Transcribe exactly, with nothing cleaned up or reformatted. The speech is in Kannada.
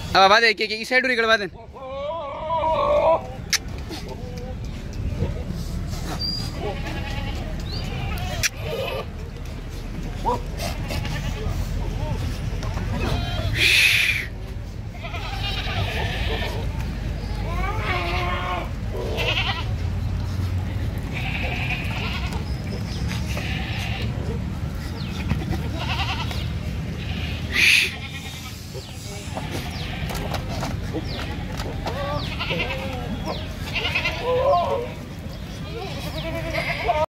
अब आवाज है कि इस साइड उरी गलवा दें